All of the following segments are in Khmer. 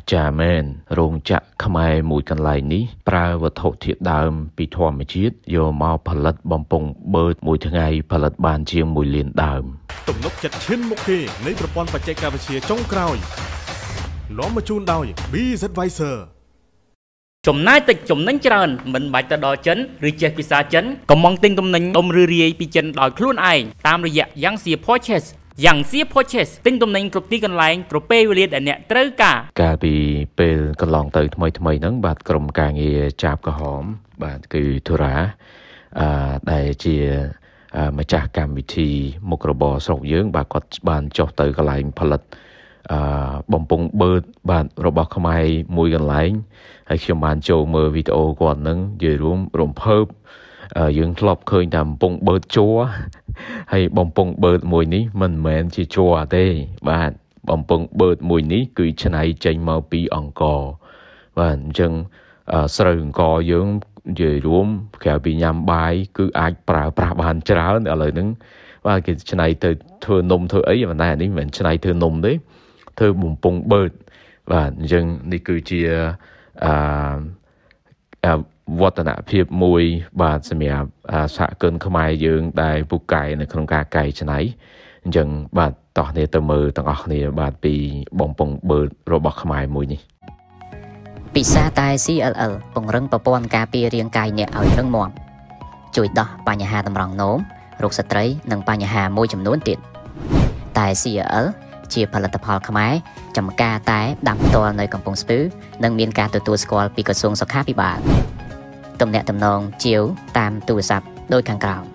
chà men rong chạ khmai mùi căn lại ní pra vật thổ thiệt đàm bị thua mà chết do mau phật lật bom pong bơ mùi thứ ngày phật lật bàn chiêng mùi liền đàm tổng nốc chặt trên một kê lấyประปอนปัจจัยการวิเชียtrong càoล้อมมาจูนดาวBZvisor chấm nai tịch chấm nánh trơn mình bạch ta đòi chấn rồi chơi pizza chấn còn mong tin tôm nánh ôm rưỡi pi chân đòi khuôn ai tam rồi dạng giang xìa purchase dạng xìa purchase tin tôm nánh cột tí gần lại rồi pay về để nè trớ cả bị pay còn lòng tới thay nắng bạt cầm càng nghe chạp cả hóm bạt cứ thua rá đại chia mà trả cảm vị trí một cái bò sọc dưỡng bà có bàn cho tới cái lại phật lật bom pong bơ bạn robot không ai mùi gần lại hay khi bạn cho mơ video còn nâng về luôn rộng hợp dương lọc khơi nằm pong bơ chúa hay bom pong bơ mùi ní mình chỉ chúa đây bạn bom pong bơ mùi ní cứ chân này tranh màu pi ong cò và chân sờ cò dương về luôn kẻo bị nhầm bài cứ ai pra bàn cháo ở lời nâng và cái chân này từ thưa nôm thưa ấy mà này ní mình chân này thưa nôm đấy thưa bùng pong bơ và dân đi cứ chiaวัฒนเพียบมวยบาดเสียสะเกินขมายยืงได้บุกไก่ในโครงการไก่ชนัยยังบาดต่อในตัวมือต่างออกในบาดปีบงปงเบิร์ดโรบอทขมายมวยนี่ปีศาจตาย CLL ปงเริงประปอนการปีเรียงกายเนี่ยเอาเรื่องมอมจุยต่อปัญหาตำรองโน้มโรคสตรีหนึ่งปัญหามวยจำนวนติดตาย CLL เชียร์ผลิตภัณฑ์ขมายจำการตายดำตัวในกำปงสปื้หนึ่งมีการตัวสกอลปีกระทรวงสุขาภิบาลตำแหน่งตำนองเจียวตามตัวซับโดยขังกล่าว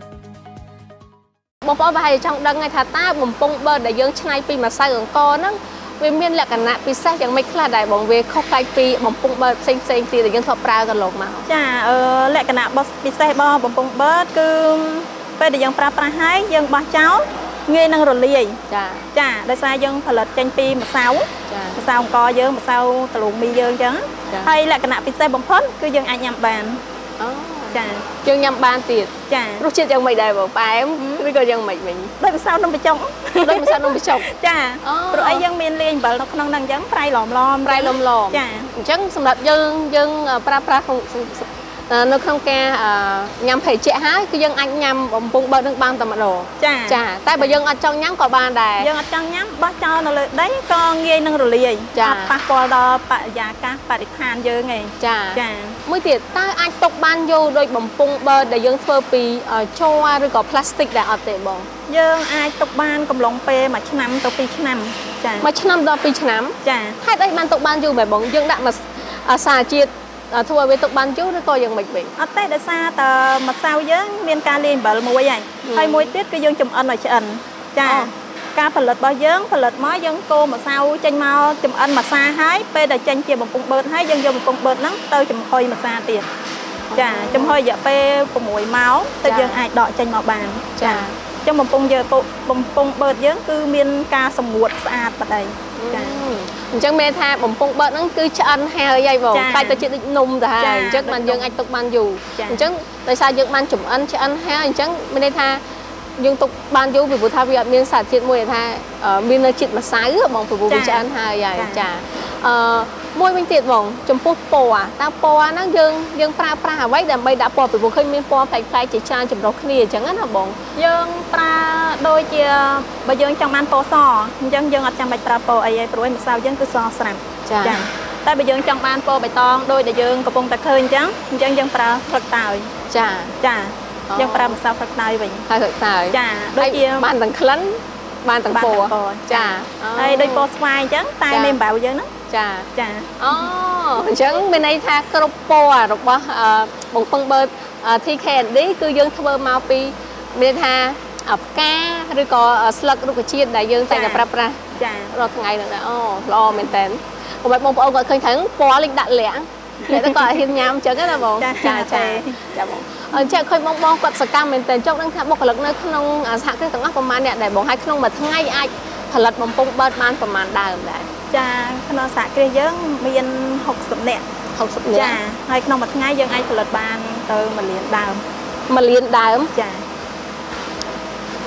บปไปจังดังไงท่าตาบุ๋มปงเบอร์ได้ยังชายปีมาใส่ของกอนั่งเวียนเมียนแหลกกันนะปีซ่ายังไม่คลาดได้บ่งเวเข้าใกล้ปีบุ๋มปงเบอร์เซ็งตีแต่ยังทอปลากันหลอกมาจ้าแหลกกันนะบอสปีซ่าบอบุ๋มปงเบอร์คือไปแต่ยังปลาให้ยังบาเจ้าเงยนั่งรถเลี้ยจ้าได้ใส่ยังผลิตจังปีมาเสาของกอเยอะมาเสาตะลุงมีเยอะจังให้แหลกกันนะปีซ่าบุ๋มพ้นคือยังอันยำบานจ้ายังยำบานติดจ้ารู้ชื่อยังไม่ได้บอกไปไม่ก็ยังไม่ได้ไปเศร้าน้องไปจงได้ไปเศร้าน้องไปจงจ้าเพราะไอ้ยังมีเลี้ยงแบบน้องนั่งยังไพรหลอมจ้าจังสำหรับยังปลาของนึกข้างแกยำไผ่เจ๊ฮะคือยังอันยำบุ๋มปงเบอร์นึกบางตะมันโดจ้าแต่บยังอัดจังยำก่อบ้านได้ยังอัดจังยำบ้าเจ้านั่นเลยได้ก็เงยนั่งรถเลี้ยปะปอดอปะยากาปะดิพานเยอะไงจ้าเมื่อติดถ้าอันตกบ้านอยู่โดยบุ๋มปงเบอร์ได้ยังเฟอร์ปีโชว์หรือก็พลาสติกได้อัดเตะบอลยังอันตกบ้านกำลังเปย์มาชนำตัวปีชนำจ้ามาชนำตัวปีชนำจ้าให้ได้บ้านตกบ้านอยู่แบบบองยังได้มาสาจิตทัวร์ไปตกบ้านจุ๊แล้วก็ยังไม่เป็นอันเต้ได้ซาแต่มาเศร้าเยอะมีการเรียนแบบมวยใหญ่ให้มวยติดก็ยังจำอันหน่อยจะอันจ้าการผลิตบ่เยอะผลิตม้อยยังโกมาเศร้าจังมาจำอันมาซาหายไปแต่จังเจียบบุ๋มเบิร์ดให้ยังบุ๋มเบิร์ดนั่งเตยจำหอยมาซาเตียจ้าจำหอยอย่าไปปุ่มมวยเมาส์แต่ยังไอดอจังมาบานจ้าจังบุ๋มปงเยอะบุ๋มปงเบิร์ดเยอะคือมีการสมุดสะอาดประเดี๋ยวจังเมธาบุ๋มปงเบิร์ดนั่นคือชันแฮร์ใหญ่บ่ใครตัวจิตนุ่มแต่จังมันยังไอตกบ้านอยู่จังแต่ชายยังมันจุ่มอันชันแฮร์จังไม่ได้ท่ายังตกบ้านอยู่vìบุตรวิญญาณมีสารจิตมวยท่ามีเนื้อจิตมาสายก็บ่งvìบุตรชันแฮร์ใหญ่จ้ามวยเป็นติดบ่งจมพูปัวตาปัวนั่งยังปลาไว้แต่ไม่ด่าปัวvìบุคคลมีปัวใครจิตชาจุ่มเราขี้จังงั้นหรอบ่งยังปลาโดยเจียบยังจังมันโปซอยังอัดจังใบปลาโปไอ้ปลุยมาเศร้ายังคือซอสลัมจ้าแต่บยังจังมันโปใบตองโดยแต่ยังกระปงตะเคยจังยังปลาฝักตายจ้ายังปลามาเศร้าฝักตายไปฝักตายจ้าโดยเจียบ้านต่างคลั้นบ้านต่างโปจ้าไอ้โดยโปสไวจังตายไม่เบาเยอะนะจ้าจังเป็นไอ้ท่ากระโปหรือว่าบุ๋มปงเบิร์ดที่แขนนี่คือยังทัวร์มาปีเป็นท่าแก้หรือก็สลักลูกชีดได้ยังแต่กับปลารอทั้งไงนั่นแหละรอเหมือนเต้นผมไปมองปองก็เคยถึงปอลิกดัดเหลี่ยงเลยต้องก่อหินยามเจอกันนะบ่จ้าบ่เจ้าเคยมองกัดสกัมเหมือนเต้นจบนั่งท่าบอกหลักนั่งขนมสากเครื่องต่างๆประมาณเนี่ยได้บอกให้ขนมมาทั้งไงไอ้ผลิตบุ๋มปงเบิร์ดมันประมาณได้ได้จ้าขนมสากเครื่องเยอะมีน60เนี่ยจ้าให้ขนมมาทั้งไงยังไอ้ผลิตบานเติมมาเลี้ยงดาวจ้า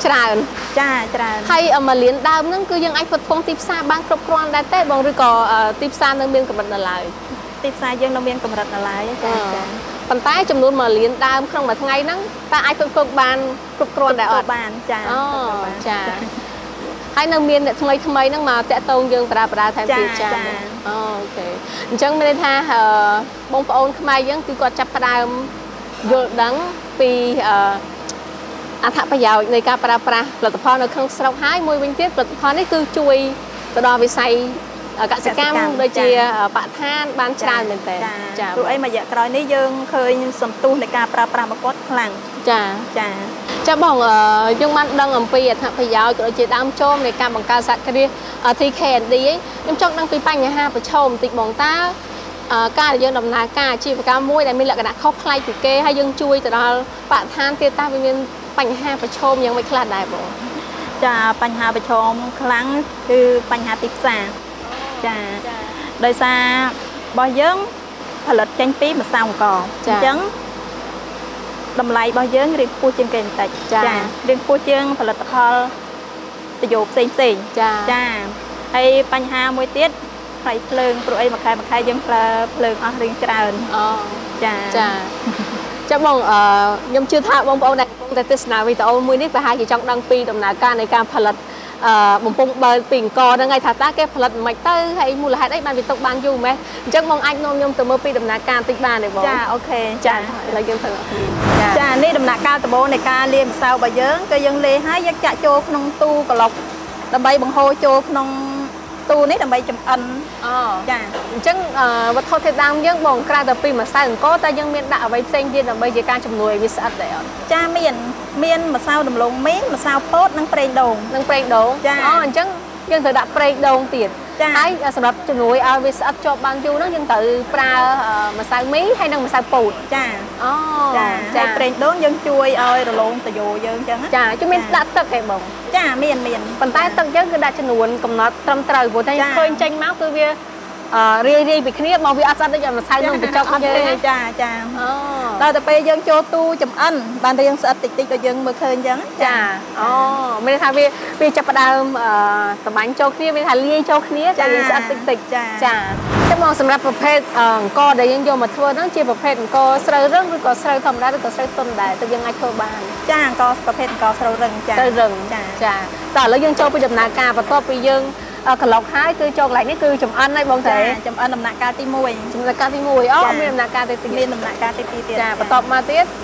ច្រើនច្រើនហើយមួយលានដើមហ្នឹងគឺយើងអាចផ្គត់ផ្គង់ទីផ្សារបានគ្រប់គ្រាន់ដែរទេបងឬក៏ទីផ្សារនៅមានកម្រិតនៅឡើយទីផ្សារយើងនៅមានកម្រិតនៅឡើយចាប៉ុន្តែចំនួនមួយលានដើមក្នុងមួយថ្ងៃហ្នឹងតើអាចផ្គត់ផ្គង់បានគ្រប់គ្រាន់ដែរអត់បានចាចាហើយនៅមានអ្នកថ្មីហ្នឹងមកតាក់ទងយើងប្រើថែមទៀតចាអូខេអញ្ចឹងមានន័យថាបងប្អូនខ្មែរយើងគឺគាត់ចាប់ផ្ដើមយល់ដឹងពីអត្ថប្រយោជន៍នៃការប្រើប្រាស់ផលិតផលនៅក្នុងស្រុកហើយមួយវិញទៀតផលិតផលនេះគឺជួយទៅដល់វិស័យកសិកម្មដូចជាបរិស្ថានបានច្រើនមែនតើចាព្រោះអីមួយរយៈក្រោយនេះយើងឃើញសន្ទុះនៃការប្រើប្រាស់មកគាត់ខ្លាំងចាបងយើងបានដឹងអំពីអត្ថប្រយោជន៍ក៏ដូចជាដើមជោមនៃការបង្កើតសហគ្រាស TKND ខ្ញុំចង់ដឹងពីបញ្ហាប្រឈមបន្តិចបងតើការដែលយើងដំណើរការអាជីវកម្មមួយដែលមានលក្ខណៈខុសប្លែកពីគេហើយយើងជួយទៅដល់បរិស្ថានទៀតតើវាមានបញ្ហាប្រឈមយ៉ាងម៉េចខ្លះដែរបងចាបញ្ហាប្រឈមខ្លាំងគឺបញ្ហាទីផ្សារចាដោយសាររបស់យើងផលិតចេញពីម្សៅអង្ករអញ្ចឹងតម្លៃរបស់យើងរៀងខ្ពស់ជាងគេបន្តិចរៀងខ្ពស់ជាងផលិតផលប្រយោគផ្សេងចាហើយបញ្ហាមួយទៀតថ្លៃភ្លើងព្រោះអីមួយខែយើងប្រើភ្លើងអស់រៀងច្រើនចាបងខ្ញុំជឿថាបងប្អូនដែលកំពុងតែទស្សនាវីដេអូមួយនេះប្រហែលជាចង់ដឹងពីដំណើរការនៃការផលិតបំពង់បើពីអង្គរហ្នឹងហើយថាតើគេផលិតមិនទៅហើយមូលហេតុអីបានវាទុកបានយូរម៉េចអញ្ចឹងបងអាចនាំខ្ញុំទៅមើលពីដំណើរការតិចបានទេបងចាអូខេចាឥឡូវយើងទៅចានេះដំណាក់កាលដំបូងនៃការលាយម្សៅរបស់យើងគឺយើងលាយហើយយើងចាក់ចូលក្នុងទូក្លុកដើម្បីបង្ហូរចូលក្នុងទូនេះដើម្បីចម្អិនចាអញ្ចឹងវត្ថុធាតុដើមយើងបងក្រៅតែពីម្សៅអង្គរតើយើងមានដាក់អ្វីផ្សេងទៀតដើម្បីជាការជំនួយឲ្យវាស្អិតដែរអត់ចាមានម្សៅដំឡូងមីម្សៅពោតនិងប្រេងដូងអញ្ចឹងយើងត្រូវដាក់ប្រេងដូងទៀតហើយសម្រាប់ជំនួយឲ្យវាស្អិតជាប់បានយូរហ្នឹងយើងត្រូវប្រើម្សៅមីហើយនិងម្សៅពោតចាហើយប្រេងដូងយើងជួយឲ្យរលោងតយោយើងអញ្ចឹងចាជួយមានដាក់ទឹកឯងបងចាមានប៉ុន្តែទឹកយើងគឺដាក់ចំនួនកំណត់ត្រឹមត្រូវព្រោះតែឃើញចេញមកគឺវារាយពីគ្នាមកវាអត់ស្អិតដូចម្សៅនំបញ្ចុកយើងចាដល់ទៅពេលយើងចូលទូចំអិនបានរៀងស្អិតតិចដូចយើងមើលឃើញអញ្ចឹងចាមានថាវាចាប់ផ្ដើមតម្បាញចូលគ្នាមានថាលាយចូលគ្នាតែវាស្អិតតិចចាតែមកសម្រាប់ប្រភេទអង្គដែលយើងយកមកធ្វើហ្នឹងជាប្រភេទអង្គស្រូវរឹងឬក៏ស្រូវធម្មតាឬក៏ស្រូវទុំដែរទៅយើងអាចធ្វើបានចាអង្គប្រភេទអង្គស្រូវរឹងចាស្រូវរឹងចាតែឥឡូវយើងចូលពីដំណើរការបន្ទាប់ពីយើងកន្លងហើយគឺចូលកន្លែងនេះគឺចំអិនហើយបងតាចំអិនដំណាក់កាលទី1 ដំណាក់កាលទី1មានដំណាក់កាលទី2 មានដំណាក់កាលទី2ទៀតចាបន្ទាប់មកទៀត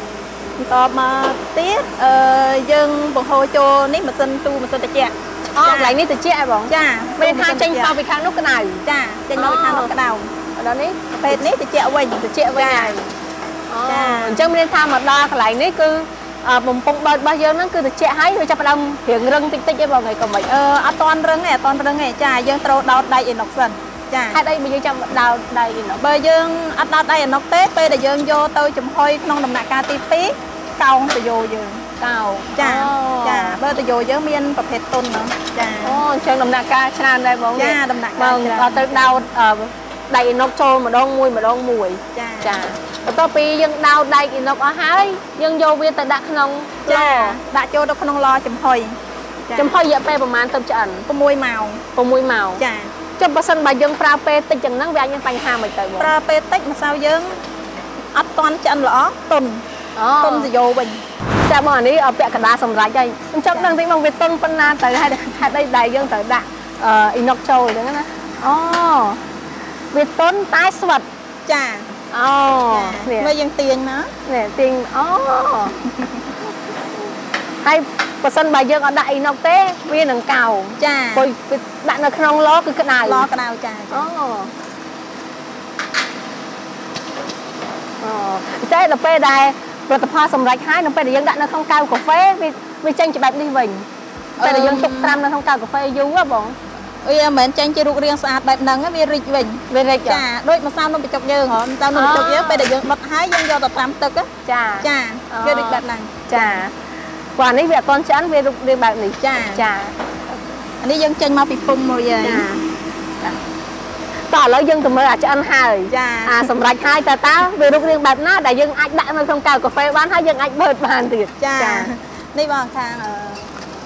យើងបង្ហូរចូលនេះម៉ាស៊ីនទូម៉ាស៊ីនត្រជាក់កន្លែងនេះត្រជាក់ហ៎បងចាមានថាចេញមកពីខាងនោះក្តៅចាចេញមកពីខាងនោះក្តៅដល់នេះប្រភេទនេះត្រជាក់វិញហើយចាអញ្ចឹងមានថាមកដល់កន្លែងនេះគឺបំពង់បើរបស់យើងហ្នឹងគឺត្រជាក់ហើយវាចាប់ផ្ដើមរៀងរឹងតិចឯងបងឯងក៏មិនអត់តន់រឹងទេចាយើងត្រូវដោតដៃអ៊ីណុកសិនចាហេតុអីបើយើងចាំដោតដៃអ៊ីណុកបើយើងអត់ដោតដៃអ៊ីណុកទេពេលដែលយើងយកទៅចំហុយក្នុងដំណាក់កាលទី2កោងតយោយើងចាបើតយោយើងមានប្រភេទទុនហ្នឹងចាអញ្ចឹងដំណាក់កាលច្រើនដែរបងចាដំណាក់កាលច្រើនទៅដោតដៃអ៊ីណុកចូលម្ដងមួយចាបន្ទាប់ពីយើងដោតដែកអ៊ីណុកអស់ហើយយើងយកវាទៅដាក់ក្នុងឡដាក់ចូលទៅក្នុងឡចំហុយរយៈពេលប្រហែលទៅឆ្អិន 6ម៉ោងចាចុះបើសិនបើយើងប្រើពេលតិចចឹងហ្នឹងវាអាចមានបញ្ហាមិនទៅបងប្រើពេលតិចម្សៅយើងអត់តន់ឆ្អិនល្អទុនតយោវិញចាបងអានេះពាក់កណ្ដាលសម្រាប់ហើយអញ្ចឹងដឹងតិចមកវាតុនប៉ុណ្ណាទៅហេតុអីដែលយើងត្រូវដាក់អ៊ីណុកចូលអញ្ចឹងណាវាតុនតែស្វិតចាមើលយើងទាញមកនេះទាញហើយបើសិនបើយើងអត់ដាក់អ៊ីណុកទេវានឹងកោងចាព្រោះដាក់នៅក្នុងឡគឺក្តៅចាតែដល់ពេលដែលផលិតផលសម្រេចហើយនៅពេលដែលយើងដាក់នៅក្នុងកៅកាហ្វេវាចេញជាបែបនេះវិញពេលដែលយើងទុកត្រាំនៅក្នុងកៅកាហ្វេយូរបងវាមិនមែនចេញជារូបរាងស្អាតបែបហ្នឹងវារីកវិញចាដូចម្សៅនំបញ្ចុកយើងម្សៅនំបញ្ចុកយើងពេលដែលយើងដុតហើយយើងយកទៅត្រាំទឹកចាវារីកបែបហ្នឹងចាព្រោះអានេះវាអត់ទាន់ឆ្អិនវារូបរាងបែបនេះចាអានេះយើងចេញមកពីពុំមួយហើយតោះឥឡូវយើងទៅមើលអាឆ្អិនហើយសម្រាប់ហើយតើវារូបរាងបែបណាដែលយើងអាចដាក់នៅក្នុងកៅកាហ្វេបានហើយយើងអាចបឺតបានទៀតចានេះបងខាង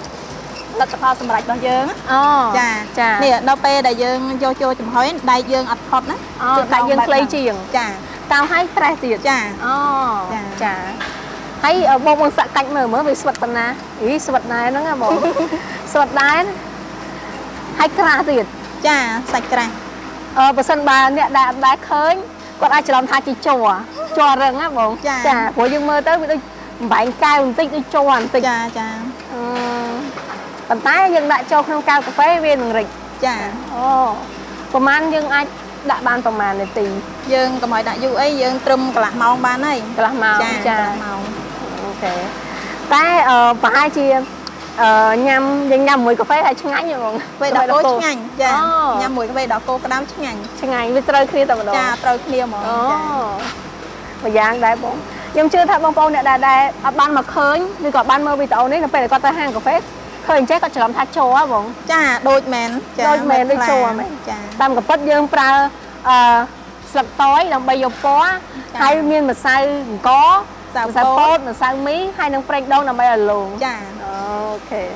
លទ្ធផលសម្រាប់របស់យើងចា នេះដល់ពេលដែលយើងយកចូលចំហុយដៃយើងអត់ផុតណាដៃយើងខ្លីជាងចាតាមឲ្យប្រេះទៀតចាចាហើយបងសាក់កាច់មើលវាស្វិតប៉ុណ្ណាស្វិតដែរហ្នឹងបងស្វិតដែរហើយក្រាស់ទៀតចាសាច់ក្រាស់បើសិនបើអ្នកដែលអត់ដែរឃើញគាត់អាចច្រឡំថាជាជ័ររឹងណាបងចាព្រោះយើងមើលទៅវាដូចបំបែងកែវបន្តិចដូចជ័របន្តិចចាប៉ុន្តែយើងដាក់ចូលក្នុងកែវកាហ្វេវានឹងរិចចាប្រហែលយើងអាចដាក់បានប្រហែលនាទីយើងកុំឲ្យដាក់យូរអីយើងត្រឹមកន្លះម៉ោងបានហើយកន្លះម៉ោងចាអូខេតែប្រហែលជាញ៉ាំយើងញ៉ាំមួយកាហ្វេហើយឆ្ងាញ់ហ្មងពេលដល់គោឆ្ងាញ់ចាញ៉ាំមួយកាហ្វេដល់គោក្តាមឆ្ងាញ់វាត្រូវគ្នាតែម្ដងចាត្រូវគ្នាហ្មងចាមួយយ៉ាងដែរបងខ្ញុំជឿថាបងប្អូនអ្នកដែលអត់បានមកឃើញឬក៏បានមើលវីដេអូនេះនៅពេលគាត់ទៅហាងកាហ្វេឃើញចេះគាត់ច្រឡំថាជ័របងចាដូចមែនដូចមែនដូចជ័រមែនចាតាមកពិតយើងប្រើស្លឹកតយដើម្បីយកពណ៌ហើយមានម្សៅអង្គម្សៅពោតម្សៅមីហើយនឹងប្រេងដូងដើម្បីឲ្យលងចាអូខេ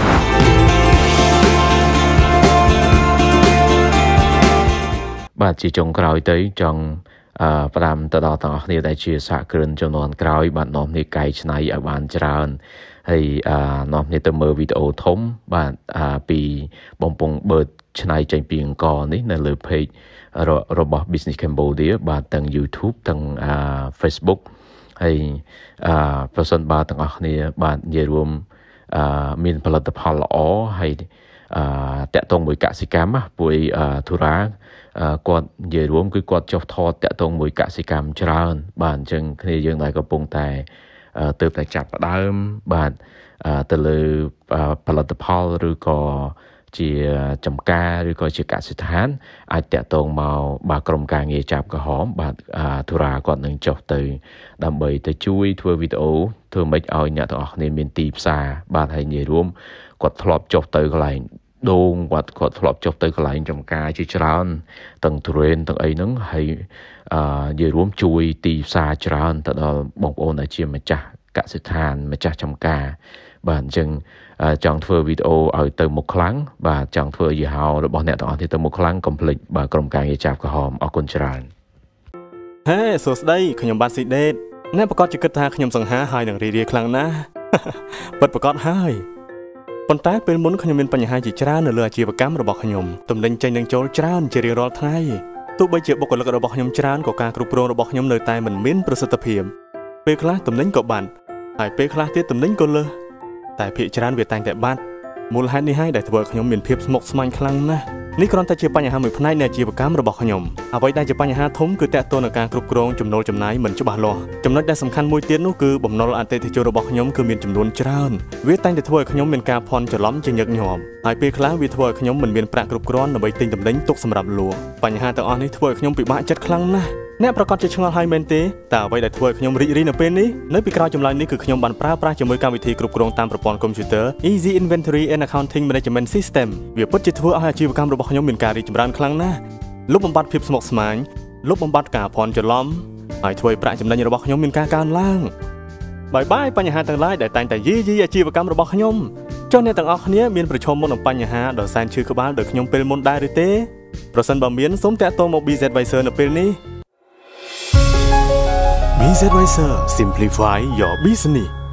បាទជាចុងក្រោយទៅចង់ផ្ដាំទៅដល់ទាំងអស់គ្នាដែលជាសហគ្រិនចំនួនក្រោយបាទនាំគ្នាកែច្នៃឲ្យបានច្រើនហើយនាំគ្នាទៅមើលវីដេអូធំបាទពីបំពង់បឺតច្នៃចេញពីអង្គនេះនៅលើ page របស់ Business Cambodia បាទទាំង YouTube ទាំង Facebook ហើយប្រសិនបើទាំងអស់គ្នាបាទនិយាយរួមមានផលិតផលល្អហើយតាក់ទងមួយកសិកម្មពួកធុរាគាត់និយាយរួមគឺគាត់ចុះថតតាក់ទងមួយកសិកម្មច្រើនបាទអញ្ចឹងគ្នាយើងដែលកំពុងតែទើបតែចាប់ផ្ដើមបាទទៅលើផលិតផលឬក៏ជាចំការឬក៏ជាកសិដ្ឋានអាចតាក់ទងមកបាទក្រុមការងារចាប់ក្រហមបាទធុរាគាត់នឹងចុះទៅដើម្បីទៅជួយធ្វើវីដេអូធ្វើម៉េចឲ្យអ្នកទាំងអស់គ្នាមានទីផ្សារបាទហើយនិយាយរួមគាត់ធ្លាប់ចុះទៅកន្លែងដូងគាត់ធ្លាប់ចុះទៅកន្លែងចំការជាច្រើនទាំងទ្រេនទាំងអីហ្នឹងហើយនិយាយរួមជួយទីផ្សារច្រើនទៅដល់បងប្អូនដែលជាម្ចាស់កសិដ្ឋានម្ចាស់ចំការបាទអញ្ចឹងចង់ធ្វើវីដេអូឲ្យទៅមុខខ្លាំងបាទចង់ធ្វើយីហោរបស់អ្នកទាំងអស់គ្នាទៅមុខខ្លាំងកុំភ្លេចបាទក្រុមការងារចាប់ក្រហមអរគុណច្រើនហេសួស្ដីខ្ញុំបាទស៊ីដេតអ្នកប្រកាសជាគិតថាខ្ញុំសង្ហាហើយនឹងរីរាយខ្លាំងណាស់ពិតប្រកបហើយប៉ុន្តែពេលមុនខ្ញុំមានបញ្ហាជាច្រើននៅលើអាជីវកម្មរបស់ខ្ញុំទំនិញចេញនឹងចូលច្រើនជារៀងរាល់ថ្ងៃទោះបីជាបុគ្គលិករបស់ខ្ញុំច្រើនក៏ការគ្រប់គ្រងរបស់ខ្ញុំនៅតែមិនមានប្រសិទ្ធភាពពេលខ្លះទំនិញក៏បាត់ហើយពេលខ្លះទៀតទំនិញក៏លើសតែភាគច្រើនវាតែងតែបាត់មូលហេតុនេះហើយដែលធ្វើឲ្យខ្ញុំមានភាពស្មុគស្មាញខ្លាំងណាស់នេះគ្រាន់តែជាបញ្ហាមួយផ្នែកនៃអាជីវកម្មរបស់ខ្ញុំអ្វីដែលជាបញ្ហាធំគឺទាក់ទងនឹងការគ្រប់គ្រងចំណូលចំណាយមិនច្បាស់លាស់ចំណុចដែលសំខាន់មួយទៀតនោះគឺបំណុលអតិថិជនរបស់ខ្ញុំគឺមានចំនួនច្រើនវាតែងតែធ្វើឲ្យខ្ញុំមានការភ័ន្តច្រឡំជាញឹកញាប់ហើយពេលខ្លះវាធ្វើឲ្យខ្ញុំមិនមានប្រាក់គ្រប់គ្រាន់ដើម្បីទិញទំនិញទុកសម្រាប់លក់បញ្ហាទាំងអស់នេះធ្វើឲ្យខ្ញុំពិបាកចិត្តខ្លាំងណាស់អ្នកប្រកាសជាឆ្ងល់ហើយមែនទេតើអ្វីដែលធ្វើឲ្យខ្ញុំរីករាយនៅពេលនេះនៅពីក្រោយចម្លើយនេះគឺខ្ញុំបានប្រើប្រាស់ជាមួយកម្មវិធីគ្រប់គ្រងតាមប្រព័ន្ធកុំព្យូទ័រ Easy Inventory and Accounting Management System វាពិតជាធ្វើឲ្យអាជីវកម្មរបស់ខ្ញុំមានការរីកចម្រើនខ្លាំងណាស់លុបបំបាត់ភាពស្មុគស្មាញលុបបំបាត់ការភ័ន្តច្រឡំហើយធ្វើឲ្យប្រាក់ចំណេញរបស់ខ្ញុំមានការកើនឡើងបាយបញ្ហាទាំងឡាយដែលតែងតែយីអាជីវកម្មរបស់ខ្ញុំចុះអ្នកទាំងអស់គ្នាមានប្រឈមមុខនឹងបញ្ហាដ៏សែនឈឺក្បាលដោយខ្ញុំពេលមុនដែរឬទេប្រសិនបើមានសូមតាក់ទងមក BZ Advisor នៅពេលនេះBZ Advisor Simplify your business